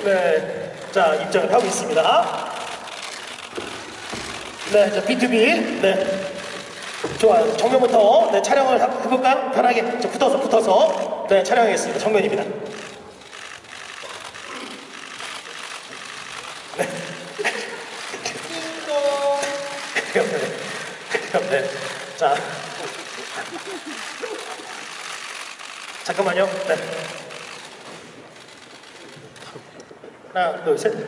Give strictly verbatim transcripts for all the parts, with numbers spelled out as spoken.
네, 자 입장을 하고 있습니다. 네, 자 비투비, 네, 좋아요. 정면부터 네 촬영을 해볼까요? 편하게, 자, 붙어서 붙어서 네 촬영하겠습니다. 정면입니다. 네. 네. 자, 잠깐만요. 네. 하나, 둘, 셋.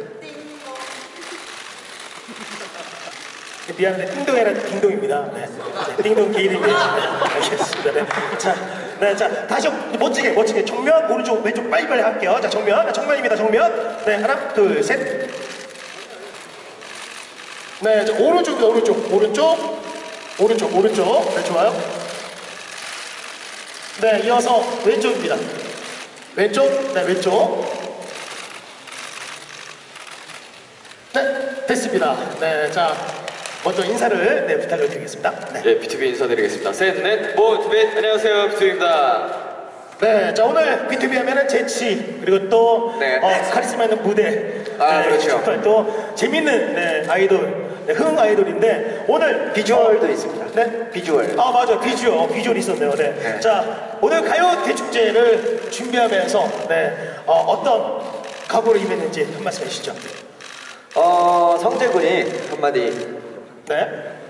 미안한데 띵동이라 띵동입니다. 네. 띵동 개인의 네. 알겠습니다. 네. 자, 네, 자 다시 멋지게 멋지게 정면 오른쪽 왼쪽 빨리빨리 할게요. 자 정면, 정면입니다. 정면. 네, 하나, 둘, 셋. 네, 자 오른쪽입니다. 오른쪽, 오른쪽, 오른쪽, 오른쪽. 네, 좋아요. 네, 이어서 왼쪽입니다. 왼쪽, 네, 왼쪽. 네, 됐습니다. 네, 자. 먼저 인사를 네, 부탁을 드리겠습니다. 네, 예, 비투비 인사드리겠습니다. 셋, 넷, 모, 투비, 안녕하세요, 비투비입니다. 네, 자 오늘 비투비 하면은 재치 그리고 또 네. 어, 카리스마 있는 무대, 아, 네, 그렇죠. 또 재밌는 네, 아이돌, 네, 흥 아이돌인데 오늘 비주얼도 어, 있습니다. 네, 비주얼. 아 맞아, 비주얼, 비주얼 있었네요. 네, 네. 자 오늘 가요 대축제를 준비하면서 네, 어, 어떤 각오를 임했는지 한 말씀 해주시죠. 어, 성재군이 한마디. 네,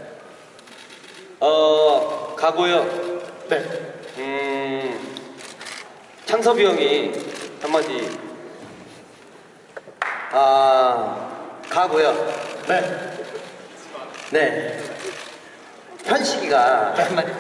어, 가고요. 네, 음, 창섭이 형이 한마디. 아, 가고요. 네, 네. 현식이가 한마디.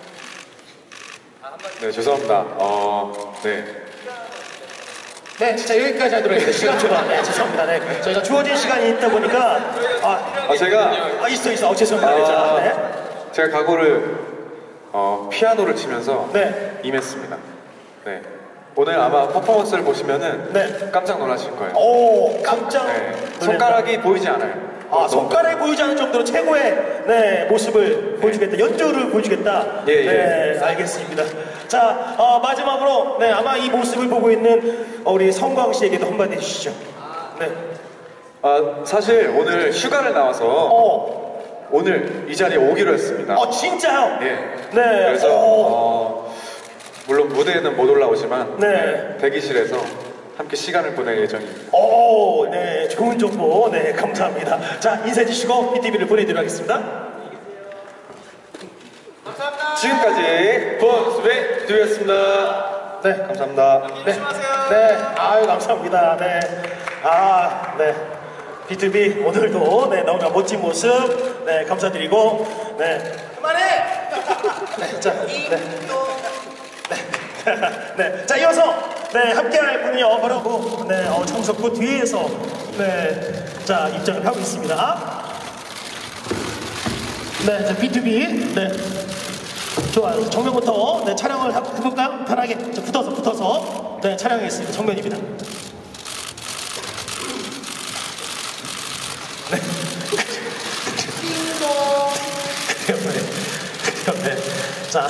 네, 죄송합니다. 어, 네. 네, 진짜 여기까지 하도록 하겠습니다. 시간 초과. 네, 죄송합니다. 네, 저희가 주어진 시간이 있다 보니까 아, 아, 제가, 아 있어 있어. 어, 죄송합니다. 네, 자, 네. 제가 각오를 어, 피아노를 치면서 네. 임했습니다. 네. 오늘 아마 퍼포먼스를 보시면은 네. 깜짝 놀라실 거예요. 오, 깜짝 네. 놀랐다. 손가락이 보이지 않아요. 아, 손가락이 보이지 않을 정도로 최고의 네, 모습을 보여주겠다. 연주를 보여주겠다. 예, 예. 네, 알겠습니다. 자, 어, 마지막으로 네, 아마 이 모습을 보고 있는 어, 우리 성광 씨에게도 한마디 해주시죠. 네. 아, 사실 오늘 휴가를 나와서 어, 오늘 이 자리에 오기로 했습니다. 어 진짜요? 예. 네. 그래서 어, 어, 물론 무대에는 못 올라오지만 네. 네, 대기실에서 함께 시간을 보낼 예정입니다. 오, 네, 좋은 정보, 네, 감사합니다. 자, 인사해 주시고 비티비를 보내드리도록 하겠습니다. 지금까지 포스비 비투비였습니다. 네, 감사합니다. 네, 네, 아유, 감사합니다. 네, 아, 네, 비투비 오늘도 네, 너무나 멋진 모습, 네, 감사드리고, 네, 그만해. 네, 자, 네, 네, 네, 자, 이어서. 네, 함께할 분이요, 바로 그, 네, 어, 청석구 뒤에서, 네, 자, 입장을 하고 있습니다. 네, 자, 비투비, 네, 좋아요. 정면부터, 네, 촬영을 해볼까요? 편하게, 자, 붙어서, 붙어서, 네, 촬영하겠습니다. 정면입니다. 네. 네, 네, 자.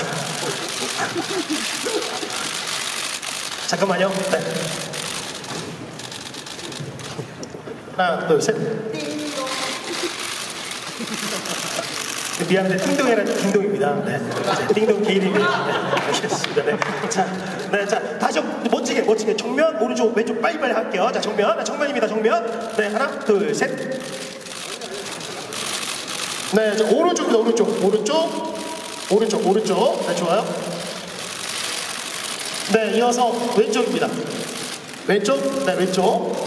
잠깐만요. 네. 하나, 둘, 셋. 미안한데 띵동이라 띵동입니다. 네. 띵동 개인의 네. 알겠습니다. 네. 자, 네, 자 다시 멋지게 멋지게 정면 오른쪽 왼쪽 빨리빨리 할게요. 자 정면, 네, 정면입니다. 정면. 네, 하나, 둘, 셋. 네, 자 오른쪽입니다. 오른쪽, 오른쪽, 오른쪽, 오른쪽. 네, 좋아요. 네, 이어서 왼쪽입니다. 왼쪽, 네, 왼쪽.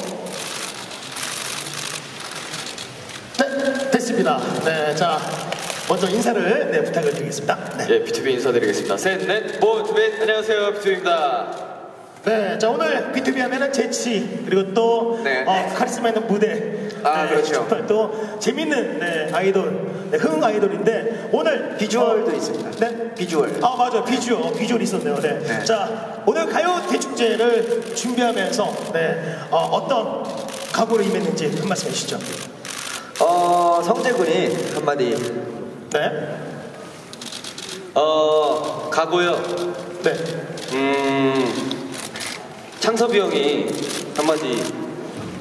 네, 됐습니다. 네, 자, 먼저 인사를 네, 부탁을 드리겠습니다. 네. 예, 비투비 인사드리겠습니다. 셋, 넷, 모, 투비, 안녕하세요, 비투비입니다. 네, 자 오늘 비투비 하면은 재치 그리고 또 네. 어, 카리스마 있는 무대, 아, 네, 그렇죠. 정말 또 재밌는 네, 아이돌, 네, 흥 아이돌인데 오늘 비주얼도 어, 있습니다. 네, 비주얼. 아 맞아, 비주얼, 비주얼 있었네요. 네. 네. 자 오늘 가요 대축제를 준비하면서 네, 어, 어떤 각오를 임했는지 한 말씀 해주시죠. 어, 성재군이 한마디. 네, 어, 가고요. 네, 음, 창섭이 형이 한마디.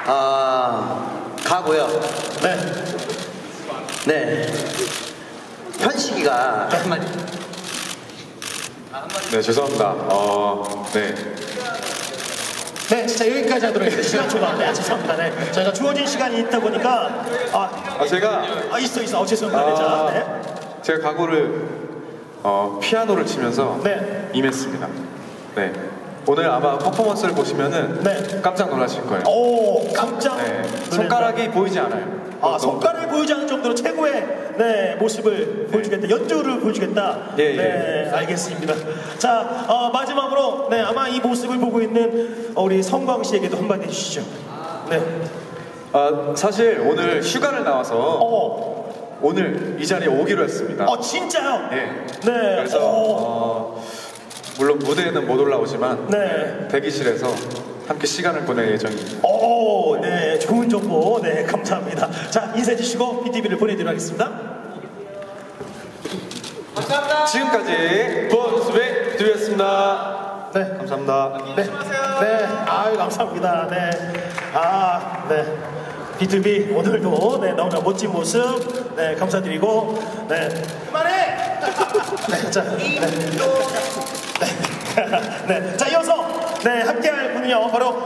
아, 가고요. 네. 네. 현식이가 한마디. 네, 죄송합니다. 어, 네. 네, 진짜 여기까지 하도록 하겠습니다. 시간 초과. 네, 죄송합니다. 네. 저희가 주어진 시간이 있다 보니까, 아, 아, 제가, 아 있어, 있어. 어, 죄송합니다. 네, 자, 네. 제가 각오를, 어, 피아노를 치면서 네. 임했습니다. 네. 오늘 아마 퍼포먼스를 보시면은 네. 깜짝 놀라실 거예요. 오, 깜짝. 네. 놀랄 손가락이 보이지 않아요. 아, 너무- 손가락을 보이지 않을 정도로 최고의 네, 모습을 보여주겠다. 연주를 보여주겠다. 예, 예. 네, 알겠습니다. 자, 어, 마지막으로 네, 아마 이 모습을 보고 있는 어, 우리 성광 씨에게도 한마디 해주시죠. 네. 아, 사실 오늘 휴가를 나와서 어, 오늘 이 자리에 오기로 했습니다. 어 진짜요? 예. 네. 그래서 어, 어, 물론 무대에는 못 올라오지만 네. 대기실에서 함께 시간을 보낼 예정입니다. 오, 네, 좋은 정보, 네, 감사합니다. 자, 인사해 주시고 비티비를 보내드리도록 하겠습니다. 지금까지 본스베 듀였습니다. 네, 감사합니다. 네, 네, 아유 감사합니다. 네, 아, 네, 비투비 오늘도 네 너무나 멋진 모습, 네 감사드리고, 네, 그만해. 네, 자, 네, 네, 네, 자 이어서 네 함께할 분은요 바로.